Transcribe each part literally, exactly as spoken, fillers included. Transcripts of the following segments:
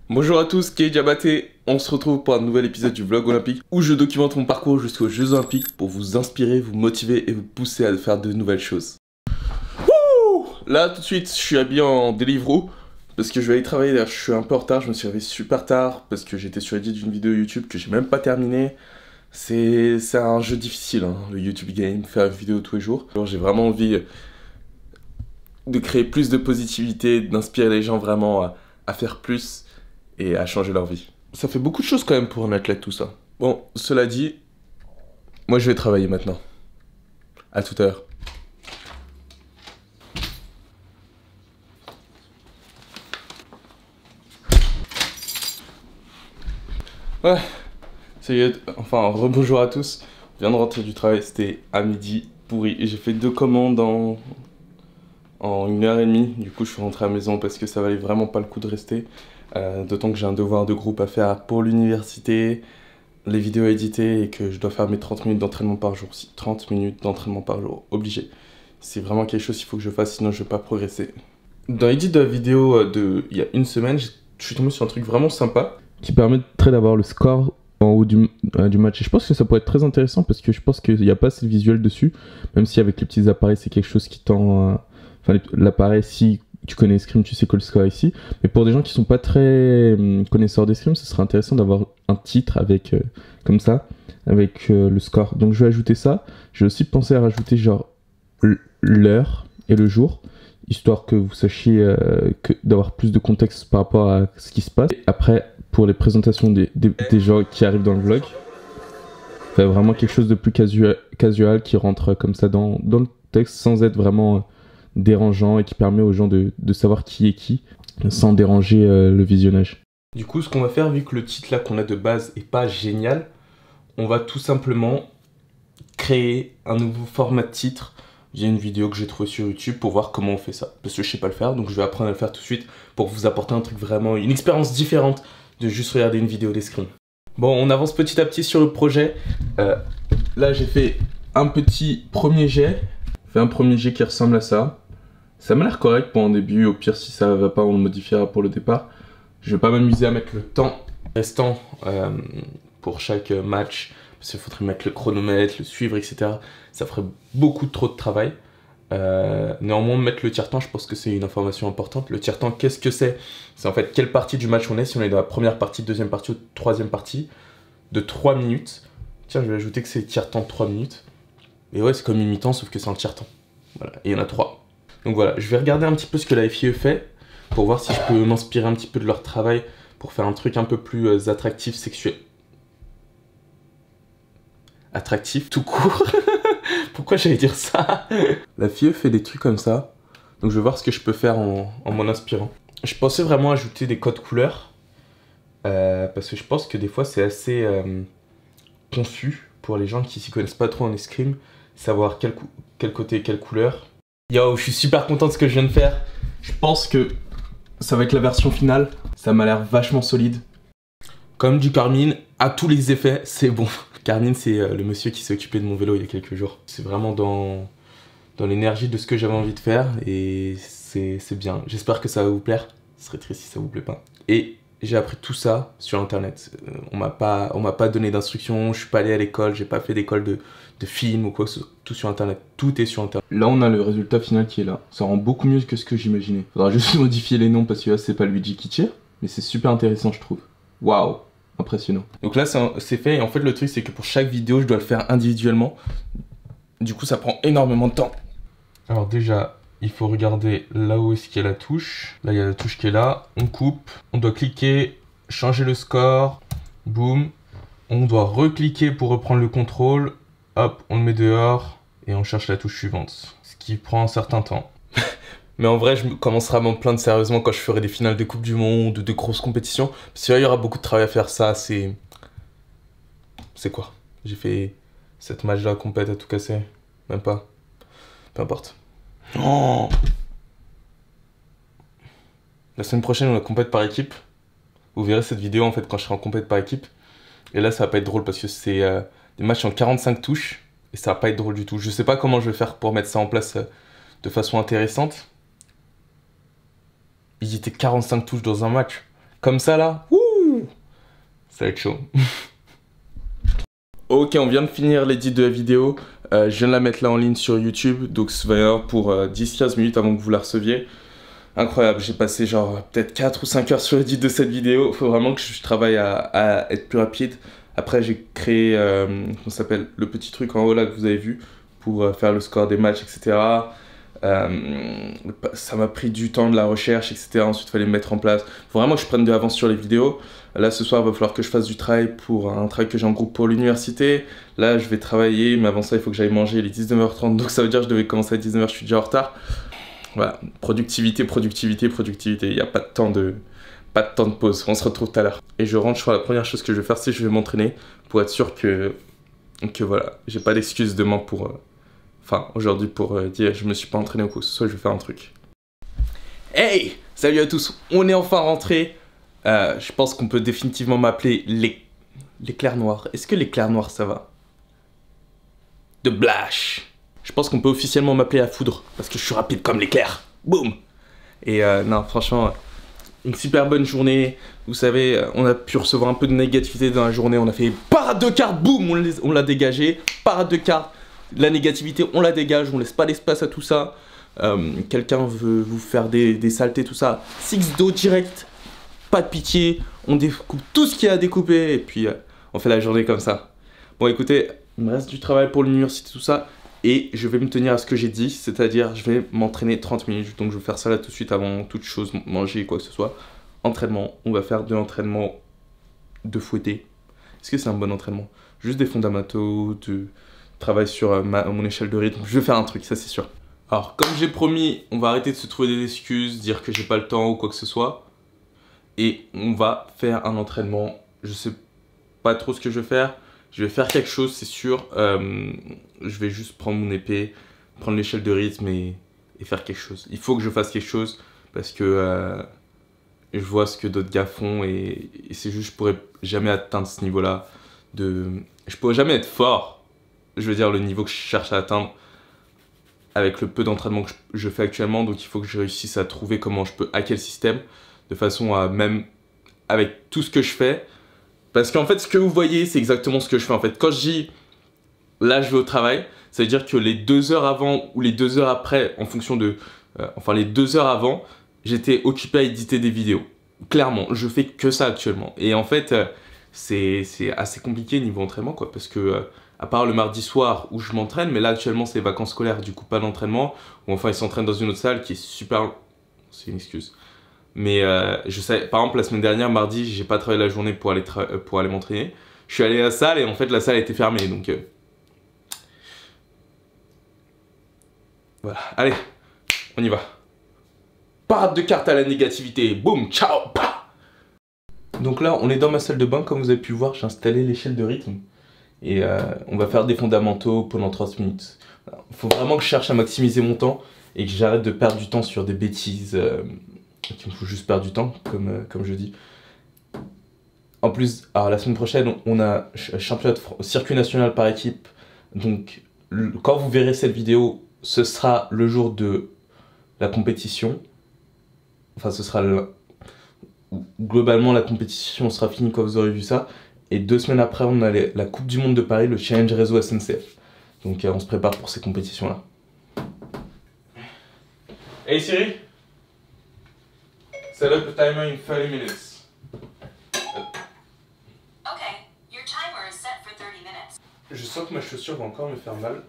Bonjour à tous, Kei Diabaté. On se retrouve pour un nouvel épisode du vlog olympique où je documente mon parcours jusqu'aux Jeux Olympiques pour vous inspirer, vous motiver et vous pousser à faire de nouvelles choses. Wouh! Là, tout de suite, je suis habillé en Deliveroo parce que je vais aller travailler. D'ailleurs, je suis un peu en retard, je me suis réveillé super tard parce que j'étais sur l'édit d'une vidéo YouTube que j'ai même pas terminée. C'est un jeu difficile, hein, le YouTube Game, faire une vidéo tous les jours. Alors, j'ai vraiment envie de créer plus de positivité, d'inspirer les gens vraiment à, à faire plus et à changer leur vie. Ça fait beaucoup de choses quand même pour un athlète tout ça. Bon, cela dit, moi je vais travailler maintenant. À tout à l'heure. Ouais, ça y est, enfin rebonjour à tous. Je viens de rentrer du travail, c'était à midi pourri. Et j'ai fait deux commandes en... en une heure et demie. Du coup je suis rentré à la maison parce que ça valait vraiment pas le coup de rester. Euh, D'autant que j'ai un devoir de groupe à faire pour l'université, les vidéos éditées et que je dois faire mes trente minutes d'entraînement par jour. Si, trente minutes d'entraînement par jour, obligé. C'est vraiment quelque chose qu'il faut que je fasse, sinon je vais pas progresser. Dans l'édit de la vidéo de il y a une semaine, je suis tombé sur un truc vraiment sympa qui permettrait d'avoir le score en haut du, euh, du match. Et je pense que ça pourrait être très intéressant parce que je pense qu'il n'y a pas assez de visuel dessus, même si avec les petits appareils c'est quelque chose qui tend... Euh, enfin l'appareil, si tu connais Escrime, tu sais que le score est ici. Mais pour des gens qui sont pas très hum, connaisseurs d'Escrime, ce serait intéressant d'avoir un titre avec euh, comme ça, avec euh, le score. Donc je vais ajouter ça. J'ai aussi pensé à rajouter genre l'heure et le jour, histoire que vous sachiez euh, que d'avoir plus de contexte par rapport à ce qui se passe. Et après, pour les présentations des, des, des gens qui arrivent dans le vlog, c'est vraiment quelque chose de plus casual, casual qui rentre comme ça dans, dans le texte sans être vraiment... Euh, dérangeant et qui permet aux gens de, de savoir qui est qui sans déranger euh, le visionnage. Du coup, ce qu'on va faire, vu que le titre là qu'on a de base est pas génial, on va tout simplement créer un nouveau format de titre via une vidéo que j'ai trouvée sur YouTube pour voir comment on fait ça. Parce que je sais pas le faire, donc je vais apprendre à le faire tout de suite pour vous apporter un truc vraiment, une expérience différente de juste regarder une vidéo d'escrime. Bon, on avance petit à petit sur le projet. Euh, là, j'ai fait un petit premier jet. Fait un premier jet qui ressemble à ça. Ça m'a l'air correct pour un début, au pire si ça va pas on le modifiera pour le départ. Je vais pas m'amuser à mettre le temps restant euh, pour chaque match, parce qu'il faudrait mettre le chronomètre, le suivre, et cetera. Ça ferait beaucoup trop de travail. Euh, néanmoins, mettre le tiers-temps, je pense que c'est une information importante. Le tiers-temps, qu'est-ce que c'est? C'est en fait quelle partie du match on est, si on est dans la première partie, deuxième partie ou troisième partie, de trois minutes. Tiens, je vais ajouter que c'est tiers-temps de trois minutes. Et ouais, c'est comme une mi-temps, sauf que c'est un tiers-temps. Voilà, et il y en a trois. Donc voilà, je vais regarder un petit peu ce que la F I E fait pour voir si je peux m'inspirer un petit peu de leur travail pour faire un truc un peu plus euh, attractif, sexuel. Attractif, tout court. Pourquoi j'allais dire ça? La F I E fait des trucs comme ça. Donc je vais voir ce que je peux faire en, en m'en inspirant. Je pensais vraiment ajouter des codes couleurs. Euh, parce que je pense que des fois c'est assez euh, confus pour les gens qui s'y connaissent pas trop en escrime. Savoir quel, quel côté, quelle couleur. Yo, je suis super content de ce que je viens de faire. Je pense que ça va être la version finale. Ça m'a l'air vachement solide. Comme du Carmine, à tous les effets, c'est bon. Carmine, c'est euh, le monsieur qui s'est occupé de mon vélo il y a quelques jours. C'est vraiment dans, dans l'énergie de ce que j'avais envie de faire et c'est bien. J'espère que ça va vous plaire. Ce serait triste si ça vous plaît pas. Et j'ai appris tout ça sur internet. Euh, on m'a pas, on m'a pas donné d'instructions, je suis pas allé à l'école, j'ai pas fait d'école de, de film ou quoi, tout sur internet. Tout est sur internet. Là, on a le résultat final qui est là. Ça rend beaucoup mieux que ce que j'imaginais. Faudra juste modifier les noms parce que là, c'est pas Luigi qui tire, mais c'est super intéressant, je trouve. Waouh, impressionnant. Donc là, c'est fait et en fait, le truc, c'est que pour chaque vidéo, je dois le faire individuellement. Du coup, ça prend énormément de temps. Alors déjà, il faut regarder là où est-ce qu'il y a la touche. Là, il y a la touche qui est là. On coupe. On doit cliquer, changer le score. Boum. On doit recliquer pour reprendre le contrôle. Hop, on le met dehors. Et on cherche la touche suivante. Ce qui prend un certain temps. Mais en vrai, je commencerai à m'en plaindre sérieusement quand je ferai des finales de Coupe du Monde ou de grosses compétitions. Parce qu'il y aura beaucoup de travail à faire. Ça, c'est... C'est quoi? J'ai fait cette match-là complète à tout casser. Même pas. Peu importe. Oh, la semaine prochaine on a compète par équipe. Vous verrez cette vidéo en fait quand je serai en compète par équipe. Et là ça va pas être drôle parce que c'est euh, des matchs en quarante-cinq touches. Et ça va pas être drôle du tout. Je sais pas comment je vais faire pour mettre ça en place euh, de façon intéressante. Ils étaient quarante-cinq touches dans un match. Comme ça là, ouh, ça va être chaud. Ok, on vient de finir l'édit de la vidéo. Euh, je viens de la mettre là en ligne sur YouTube. Donc ça va y avoir pour euh, dix quinze minutes avant que vous la receviez. Incroyable, j'ai passé genre peut-être quatre ou cinq heures sur l'édit de cette vidéo. Faut vraiment que je travaille à, à être plus rapide. Après j'ai créé, euh, comment ça s'appelle, le petit truc en haut là que vous avez vu pour euh, faire le score des matchs, et cetera. Euh, ça m'a pris du temps, de la recherche, et cetera. Ensuite il fallait me mettre en place. Faut vraiment que je prenne de l'avance sur les vidéos. Là ce soir il va falloir que je fasse du travail pour un travail que j'ai en groupe pour l'université. Là je vais travailler, mais avant ça il faut que j'aille manger, il est dix-neuf heures trente. Donc ça veut dire que je devais commencer à dix-neuf heures, je suis déjà en retard. Voilà, productivité, productivité, productivité. Il n'y a pas de temps de, pas de temps de pause. On se retrouve tout à l'heure. Et je rentre, je crois, la première chose que je vais faire, c'est que je vais m'entraîner pour être sûr que, que voilà, j'ai pas d'excuse demain pour, euh, enfin, aujourd'hui pour euh, dire je me suis pas entraîné ou quoi que ce soit, je vais faire un truc. Hey, salut à tous, on est enfin rentré. Euh, je pense qu'on peut définitivement m'appeler les, l'éclair noir. Est-ce que l'éclair noir ça va? De Blash. Je pense qu'on peut officiellement m'appeler la foudre, parce que je suis rapide comme l'éclair. Boum. Et euh, non, franchement, une super bonne journée. Vous savez, on a pu recevoir un peu de négativité dans la journée. On a fait parade de cartes, boum, on l'a dégagé. Parade de cartes, la négativité, on la dégage. On laisse pas l'espace à tout ça. Euh, Quelqu'un veut vous faire des, des saletés, tout ça. Six do direct, pas de pitié. On découpe tout ce qu'il y a à découper. Et puis, euh, on fait la journée comme ça. Bon, écoutez, il me reste du travail pour l'université, tout ça. Et je vais me tenir à ce que j'ai dit, c'est-à-dire je vais m'entraîner trente minutes. Donc je vais faire ça là tout de suite avant toute chose, manger quoi que ce soit. Entraînement, on va faire de l'entraînement de fouetter. Est-ce que c'est un bon entraînement? Juste des fondamentaux, de travail sur ma, mon échelle de rythme. Je vais faire un truc, ça c'est sûr. Alors comme j'ai promis, on va arrêter de se trouver des excuses, dire que j'ai pas le temps ou quoi que ce soit. Et on va faire un entraînement, je sais pas trop ce que je vais faire. Je vais faire quelque chose, c'est sûr. Euh, je vais juste prendre mon épée, prendre l'échelle de rythme et, et faire quelque chose. Il faut que je fasse quelque chose parce que euh, je vois ce que d'autres gars font et, et c'est juste, je pourrais jamais atteindre ce niveau-là. De... Je pourrais jamais être fort, je veux dire le niveau que je cherche à atteindre avec le peu d'entraînement que je, je fais actuellement. Donc il faut que je réussisse à trouver comment je peux hacker le système de façon à même, avec tout ce que je fais, parce qu'en fait, ce que vous voyez, c'est exactement ce que je fais en fait. Quand je dis, là, je vais au travail, ça veut dire que les deux heures avant ou les deux heures après, en fonction de... Euh, enfin, les deux heures avant, j'étais occupé à éditer des vidéos. Clairement, je fais que ça actuellement. Et en fait, euh, c'est assez compliqué niveau entraînement, quoi. Parce que, euh, à part le mardi soir où je m'entraîne, mais là, actuellement, c'est les vacances scolaires, du coup, pas d'entraînement. Ou enfin, ils s'entraînent dans une autre salle qui est super... C'est une excuse. Mais euh, je sais, par exemple, la semaine dernière, mardi, j'ai pas travaillé la journée pour aller, pour aller m'entraîner. Je suis allé à la salle et en fait, la salle était fermée. Donc, euh... voilà. Allez, on y va. Parade de cartes à la négativité. Boum, ciao, pa. Donc là, on est dans ma salle de bain. Comme vous avez pu voir, j'ai installé l'échelle de rythme. Et euh, on va faire des fondamentaux pendant trente minutes. Il faut vraiment que je cherche à maximiser mon temps et que j'arrête de perdre du temps sur des bêtises. Euh... qu'il me faut juste perdre du temps, comme, euh, comme je dis. En plus, alors la semaine prochaine, on a championnat de circuit national par équipe. Donc, le, quand vous verrez cette vidéo, ce sera le jour de la compétition. Enfin, ce sera le... Globalement, la compétition sera finie quand vous aurez vu ça. Et deux semaines après, on a les, la Coupe du Monde de Paris, le Challenge Réseau S N C F. Donc, euh, on se prépare pour ces compétitions-là. Hey Siri! Set up a timer in thirty minutes. Okay, your timer is set for thirty minutes. Je sens que ma chaussure va encore me faire mal.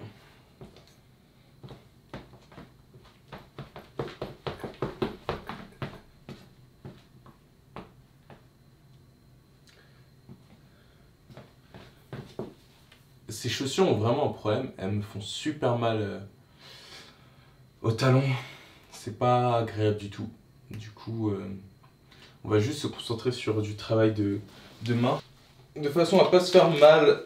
Ces chaussures ont vraiment un problème. Elles me font super mal euh, au talon. C'est pas agréable du tout. Du coup, euh, on va juste se concentrer sur du travail de, de main. De façon à pas se faire mal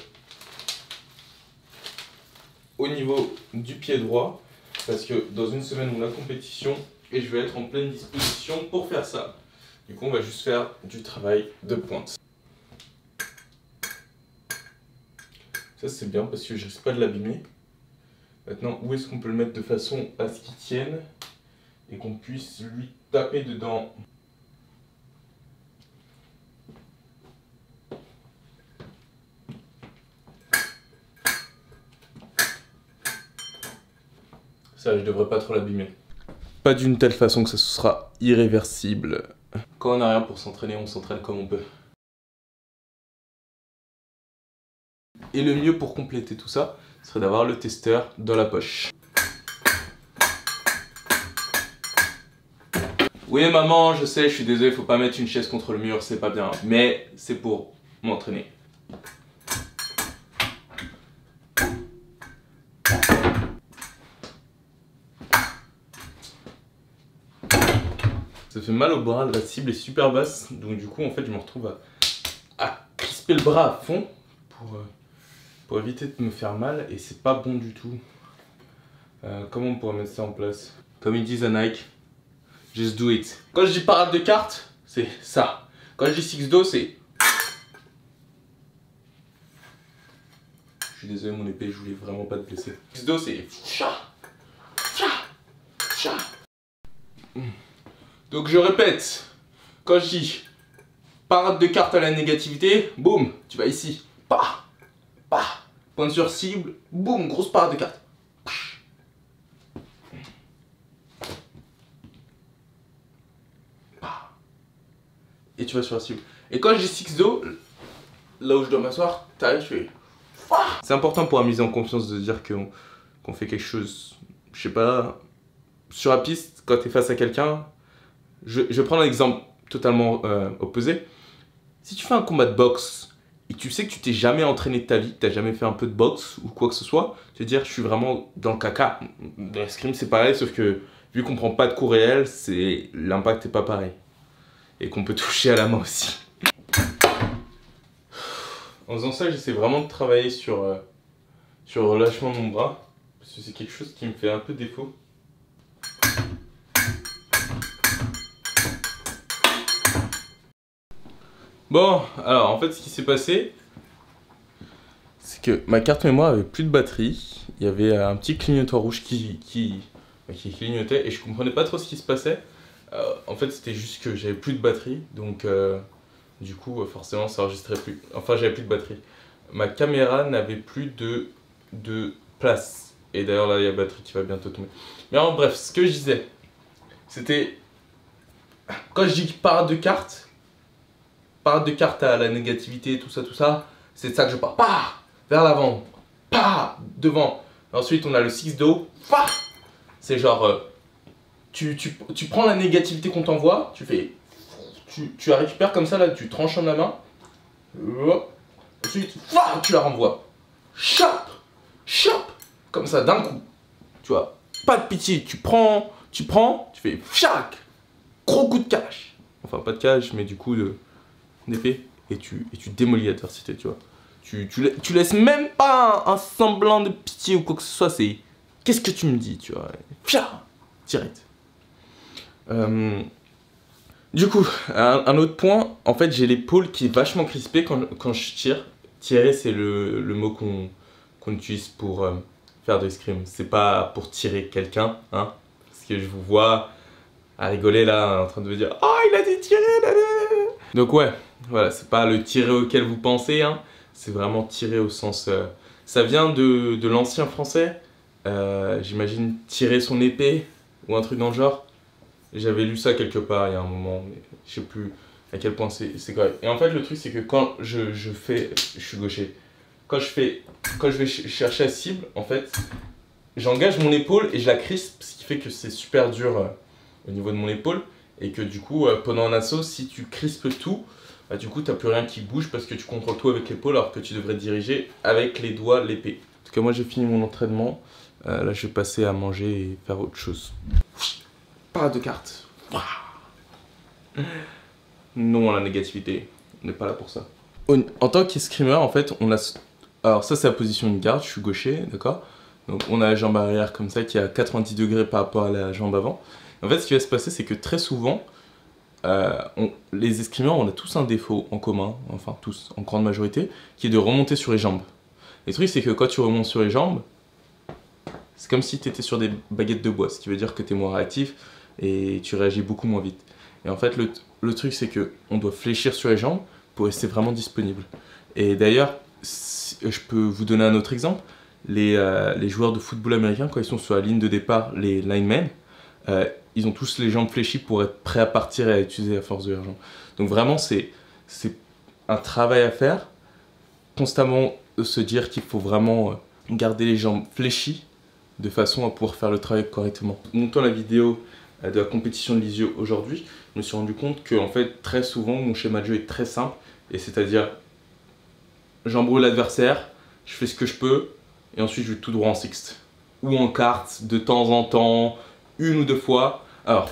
au niveau du pied droit. Parce que dans une semaine, on a la compétition et je vais être en pleine disposition pour faire ça. Du coup, on va juste faire du travail de pointe. Ça, c'est bien parce que je risque pas de l'abîmer. Maintenant, où est-ce qu'on peut le mettre de façon à ce qu'il tienne et qu'on puisse lui taper dedans? Ça, je devrais pas trop l'abîmer. Pas d'une telle façon que ça sera irréversible. Quand on n'a rien pour s'entraîner, on s'entraîne comme on peut. Et le mieux pour compléter tout ça, serait d'avoir le testeur dans la poche. Oui maman, je sais, je suis désolé, faut pas mettre une chaise contre le mur, c'est pas bien. Mais c'est pour m'entraîner. Ça fait mal au bras, la cible est super basse, donc du coup en fait je me retrouve à, à crisper le bras à fond pour, euh, pour éviter de me faire mal et c'est pas bon du tout. Euh, comment on pourrait mettre ça en place? Comme ils disent à Nike, just do it. Quand je dis parade de cartes, c'est ça. Quand je dis six do, c'est... Je suis désolé mon épée, je voulais vraiment pas te blesser. six do, c'est... Donc je répète, quand je dis parade de cartes à la négativité, boum, tu vas ici, pa, pa, point sur cible, boum, grosse parade de cartes. Pa. Et tu vas sur la cible. Et quand je dis six do, là où je dois m'asseoir, t'arrives, je fais... C'est important pour la mise en confiance de dire qu'on qu'on fait quelque chose, je sais pas, sur la piste, quand t'es face à quelqu'un. Je, je vais prendre un exemple totalement euh, opposé. Si tu fais un combat de boxe et tu sais que tu t'es jamais entraîné de ta vie, que tu n'as jamais fait un peu de boxe ou quoi que ce soit, tu vas dire je suis vraiment dans le caca. Dans l'escrime c'est pareil, sauf que vu qu'on prend pas de coups réels, l'impact n'est pas pareil. Et qu'on peut toucher à la main aussi. En faisant ça, j'essaie vraiment de travailler sur, euh, sur le relâchement de mon bras. Parce que c'est quelque chose qui me fait un peu défaut. Bon, alors en fait ce qui s'est passé, c'est que ma carte mémoire avait plus de batterie. Il y avait un petit clignotant rouge qui, qui, qui clignotait et je comprenais pas trop ce qui se passait. Euh, en fait c'était juste que j'avais plus de batterie, donc euh, du coup forcément ça enregistrait plus. Enfin j'avais plus de batterie. Ma caméra n'avait plus de, de place. Et d'ailleurs là il y a la batterie qui va bientôt tomber. Mais en bref, ce que je disais, c'était quand je dis parade de cartes, parade de cartes à la négativité, tout ça, tout ça, c'est de ça que je pars. Pas vers l'avant, pas devant. Ensuite, on a le six do. C'est genre, euh, tu, tu, tu prends la négativité qu'on t'envoie, tu fais, tu, tu la récupères comme ça, là, tu tranches la main. Ensuite, tu la renvoies. Chop, chop, comme ça, d'un coup. Tu vois, pas de pitié, tu prends, tu prends, tu fais, fiac, gros coup de cash. Enfin, pas de cash, mais du coup de... d'épée et tu, et tu démolis l'adversité, tu vois. Tu, tu, tu laisses même pas un, un semblant de pitié ou quoi que ce soit, c'est qu'est-ce que tu me dis, tu vois. Pia, direct. Euh, du coup, un, un autre point, en fait, j'ai l'épaule qui est vachement crispée quand, quand je tire. Tirer, c'est le, le mot qu'on qu'on utilise pour euh, faire de l'escrime. C'est pas pour tirer quelqu'un, hein. Parce que je vous vois à rigoler là, en train de me dire « Oh, il a dit tirer !» Donc ouais, voilà, c'est pas le tirer auquel vous pensez, hein, c'est vraiment tirer au sens... Euh, ça vient de, de l'ancien français, euh, j'imagine tirer son épée ou un truc dans le genre. J'avais lu ça quelque part il y a un moment, mais je sais plus à quel point c'est correct. Et en fait le truc c'est que quand je, je fais... Je suis gaucher. Quand je, fais, quand je vais ch chercher la cible, en fait, j'engage mon épaule et je la crispe, ce qui fait que c'est super dur euh, au niveau de mon épaule. Et que du coup, euh, pendant un assaut, si tu crispes tout, bah, du coup, tu n'as plus rien qui bouge parce que tu contrôles tout avec l'épaule alors que tu devrais diriger avec les doigts l'épée. En tout cas, moi j'ai fini mon entraînement. Euh, là, je vais passer à manger et faire autre chose. Parade de cartes. Non à la négativité. On n'est pas là pour ça. En tant qu'escrimeur, en fait, on a... Alors ça, c'est la position de garde. Je suis gaucher, d'accord? Donc on a la jambe arrière comme ça qui est à quatre-vingt-dix degrés par rapport à la jambe avant. En fait, ce qui va se passer, c'est que très souvent, euh, on, les escrimeurs, on a tous un défaut en commun, enfin tous, en grande majorité, qui est de remonter sur les jambes. Le truc, c'est que quand tu remontes sur les jambes, c'est comme si tu étais sur des baguettes de bois, ce qui veut dire que tu es moins réactif et tu réagis beaucoup moins vite. Et en fait, le, le truc, c'est qu'on doit fléchir sur les jambes pour rester vraiment disponible. Et d'ailleurs, si, je peux vous donner un autre exemple. les, euh, les joueurs de football américain, quand ils sont sur la ligne de départ, les linemen, euh, ils ont tous les jambes fléchies pour être prêts à partir et à utiliser la force de leurs jambes. Donc vraiment, c'est un travail à faire, constamment se dire qu'il faut vraiment garder les jambes fléchies de façon à pouvoir faire le travail correctement. Montant la vidéo de la compétition de l'I S I O aujourd'hui, je me suis rendu compte que en fait, très souvent, mon schéma de jeu est très simple, et c'est-à-dire, j'embrouille l'adversaire, je fais ce que je peux, et ensuite je vais tout droit en sixte. Ou en carte, de temps en temps, une ou deux fois. Alors,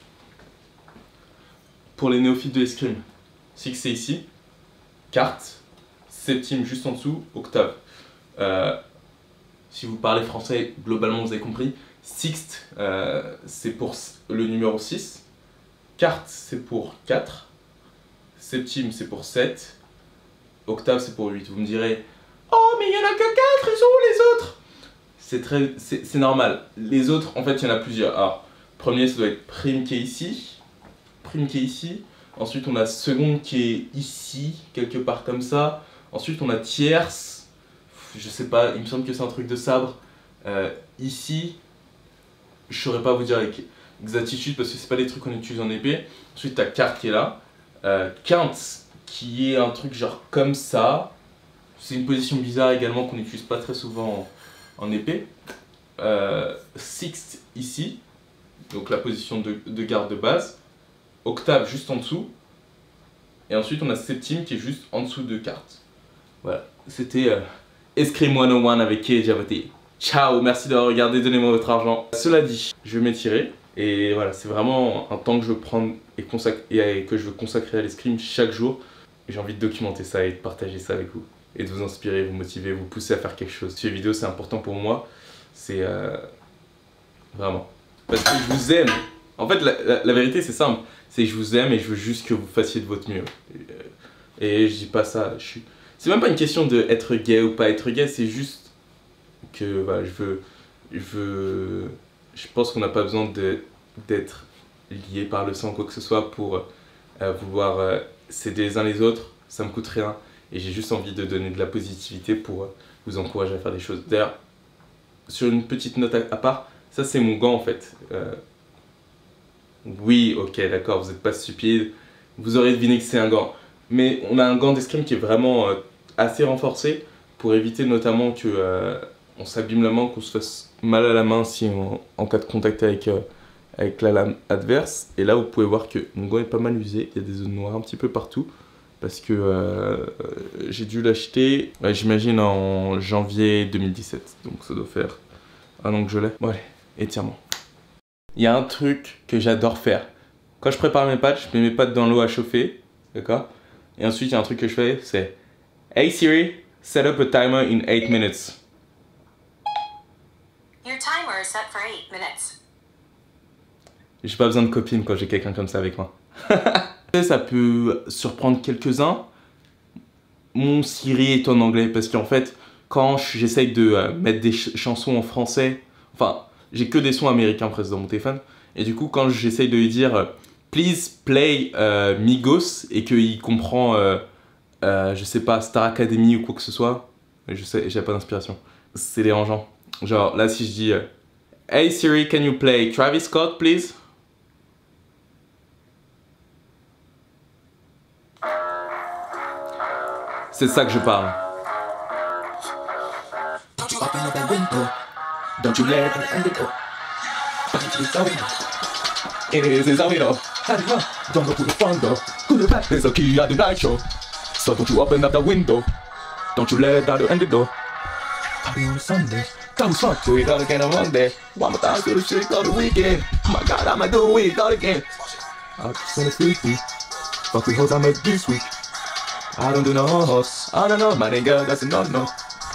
pour les néophytes de l'escrime, six c'est ici, carte, septime juste en dessous, octave. Euh, si vous parlez français, globalement vous avez compris. Sixte, euh, c'est pour le numéro six. Quarte, c'est pour quatre. Septime, c'est pour sept. Octave, c'est pour huit. Vous me direz, oh, mais il n'y en a que quatre, ils sont où les autres? C'est très, c'est normal. Les autres, en fait, il y en a plusieurs. Alors, premier, ça doit être prime qui est ici. Prime qui est ici. Ensuite, on a seconde qui est ici, quelque part comme ça. Ensuite, on a tierce. Je sais pas, il me semble que c'est un truc de sabre. Euh, ici. Je saurais pas vous dire avec exactitude parce que c'est pas des trucs qu'on utilise en épée. Ensuite, t'as quarte qui est là. Euh, quinte qui est un truc genre comme ça. C'est une position bizarre également qu'on n'utilise pas très souvent en, en épée. Euh, sixte ici. Donc la position de, de garde de base. Octave juste en dessous. Et ensuite, on a septime qui est juste en dessous de quarte. Voilà. C'était euh, Escrime cent un avec Kei Javoté. Ciao, merci d'avoir regardé, donnez-moi votre argent. Cela dit, je vais m'étirer et voilà, c'est vraiment un temps que je veux prendre et, et que je veux consacrer à l'escrime chaque jour. J'ai envie de documenter ça et de partager ça avec vous et de vous inspirer, vous motiver, vous pousser à faire quelque chose. Ces vidéos, c'est important pour moi, c'est euh, vraiment parce que je vous aime. En fait, la, la, la vérité, c'est simple, c'est que je vous aime et je veux juste que vous fassiez de votre mieux. Et, et je dis pas ça, je suis. C'est même pas une question de être gay ou pas être gay, c'est juste que bah, je veux, je veux, je pense qu'on n'a pas besoin d'être liés par le sang ou quoi que ce soit pour euh, vouloir euh, s'aider les uns les autres, ça me coûte rien et j'ai juste envie de donner de la positivité pour euh, vous encourager à faire des choses. D'ailleurs, sur une petite note à, à part, ça c'est mon gant en fait. Euh, oui, ok, d'accord, vous n'êtes pas stupide, vous aurez deviné que c'est un gant, mais on a un gant d'escrime qui est vraiment euh, assez renforcé pour éviter notamment que euh, on s'abîme la main, qu'on se fasse mal à la main si on, en cas de contact avec, euh, avec la lame adverse. Et là, vous pouvez voir que mon gant est pas mal usé. Il y a des zones noires un petit peu partout. Parce que euh, j'ai dû l'acheter, ouais, j'imagine, en janvier deux mille dix-sept. Donc ça doit faire un an que je l'ai. Bon allez, étirement. Il y a un truc que j'adore faire. Quand je prépare mes pâtes, je mets mes pâtes dans l'eau à chauffer. D'accord? Et ensuite, il y a un truc que je fais, c'est Hey Siri, set up a timer in eight minutes. Your timer is set for eight minutes. J'ai pas besoin de copine quand j'ai quelqu'un comme ça avec moi. Ça peut surprendre quelques-uns. Mon Siri est en anglais parce qu'en fait, quand j'essaye de euh, mettre des ch chansons en français, enfin, j'ai que des sons américains presque dans mon téléphone, et du coup, quand j'essaye de lui dire euh, Please play euh, Migos et qu'il comprend, euh, euh, je sais pas, Star Academy ou quoi que ce soit, je sais, j'ai pas d'inspiration. C'est dérangeant. Genre là, si je dis euh, Hey Siri, can you play Travis Scott, please? C'est ça que je parle. Don't you open up that window. Don't you let it end it go. It is his own door. Don't go to the front door. To the back, there's a key at the night show. So don't you open up that window. Don't you let that end the door. Party on a Sunday. Come fuck to it all again on Monday. One more time to the shit on the weekend. Oh my God, I'ma do it all again. I just wanna sleep with. Fuck with hoes I met this week. I don't do no hoes. I don't know, my nigga, that's a no-no.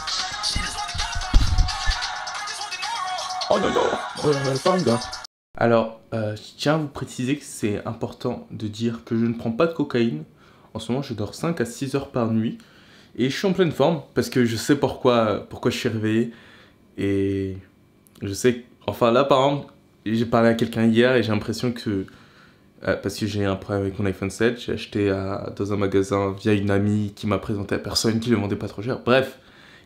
Oh no no, oh no no. Alors, euh, je tiens à vous préciser que c'est important de dire que je ne prends pas de cocaïne. En ce moment, je dors cinq à six heures par nuit. Et je suis en pleine forme parce que je sais pourquoi, pourquoi je suis réveillé. Et je sais que, enfin là par exemple, j'ai parlé à quelqu'un hier et j'ai l'impression que, euh, parce que j'ai un problème avec mon iPhone sept, j'ai acheté à, dans un magasin via une amie qui m'a présenté à personne, qui ne le vendait pas trop cher. Bref,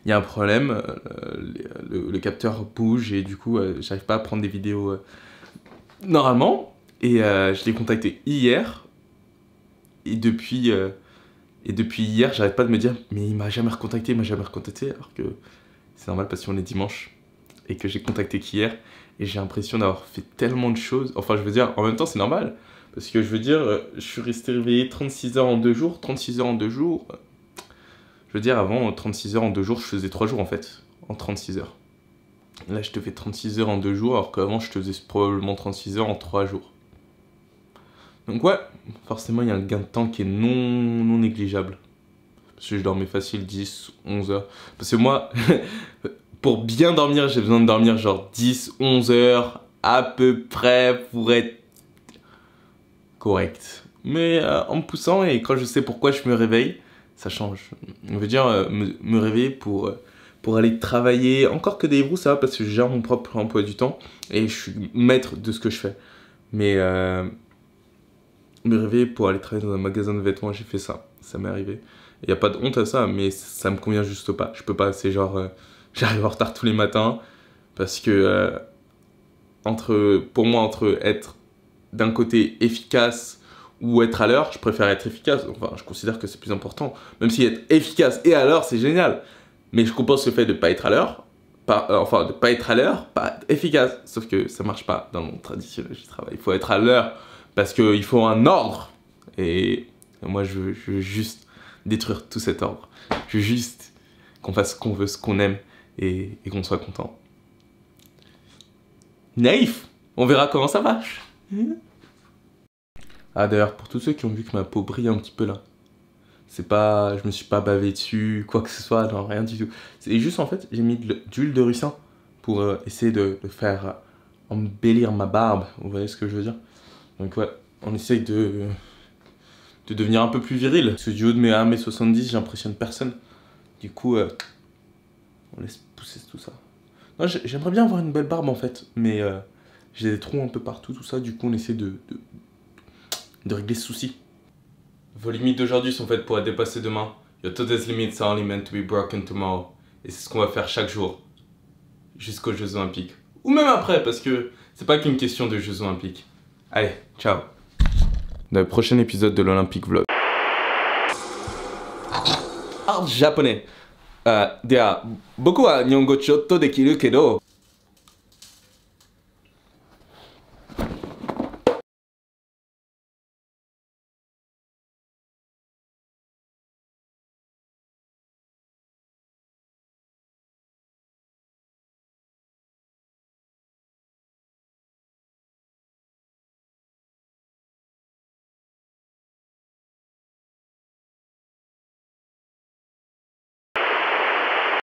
il y a un problème, euh, le, le, le capteur bouge et du coup, euh, j'arrive pas à prendre des vidéos euh, normalement. Et euh, je l'ai contacté hier. Et depuis, euh, et depuis hier, j'arrête pas de me dire, mais il m'a jamais recontacté, il m'a jamais recontacté. Alors que c'est normal parce qu'on est dimanche et que j'ai contacté qu'hier. Et j'ai l'impression d'avoir fait tellement de choses. Enfin, je veux dire, en même temps, c'est normal. Parce que je veux dire, je suis resté réveillé trente-six heures en deux jours. trente-six heures en deux jours. Je veux dire, avant, trente-six heures en deux jours, je faisais trois jours en fait. En trente-six heures. Là, je te fais trente-six heures en deux jours, alors qu'avant, je te faisais probablement trente-six heures en trois jours. Donc ouais, forcément, il y a un gain de temps qui est non, non négligeable. Parce que je dormais facile dix, onze heures. Parce que moi, pour bien dormir, j'ai besoin de dormir genre dix, onze heures à peu près pour être correct. Mais euh, en me poussant et quand je sais pourquoi je me réveille, ça change. On veut dire euh, me, me réveiller pour, euh, pour aller travailler. Encore que des roues, ça va parce que je gère mon propre emploi du temps et je suis maître de ce que je fais. Mais euh, me réveiller pour aller travailler dans un magasin de vêtements, j'ai fait ça. Ça m'est arrivé. Il n'y a pas de honte à ça, mais ça me convient juste pas. Je peux pas, c'est genre, euh, j'arrive en retard tous les matins parce que euh, entre, pour moi, entre être d'un côté efficace ou être à l'heure, je préfère être efficace. Enfin, je considère que c'est plus important. Même si être efficace et à l'heure, c'est génial. Mais je compense le fait de ne pas être à l'heure, pas, euh, enfin, de pas être à l'heure, pas être efficace. Sauf que ça marche pas dans le monde traditionnel du travail. Il faut être à l'heure parce qu'il faut un ordre. Et moi, je veux, je veux juste détruire tout cet ordre. Je veux juste qu'on fasse ce qu'on veut, ce qu'on aime et, et qu'on soit content. Naïf! On verra comment ça marche. Ah d'ailleurs, pour tous ceux qui ont vu que ma peau brille un petit peu là, c'est pas, je me suis pas bavé dessus, quoi que ce soit, non, rien du tout. C'est juste en fait, j'ai mis de l'huile de ricin pour euh, essayer de, de faire euh, embellir ma barbe, vous voyez ce que je veux dire? Donc ouais, on essaye de, de devenir un peu plus viril. Parce que du haut de mes un mètre soixante-dix, j'impressionne personne. Du coup, euh, on laisse pousser tout ça. Non, j'aimerais bien avoir une belle barbe en fait, mais euh, j'ai des trous un peu partout, tout ça, du coup on essaie de, de, de régler ce souci. Vos limites d'aujourd'hui sont faites pour être dépassées demain. Your today's limits are only meant to be broken tomorrow. Et c'est ce qu'on va faire chaque jour, jusqu'aux Jeux Olympiques. Ou même après, parce que c'est pas qu'une question de Jeux Olympiques. Allez, ciao. Dans le prochain épisode de l'Olympique Vlog. Ah, japonais. Uh, では、僕は日本語ちょっとできるけど、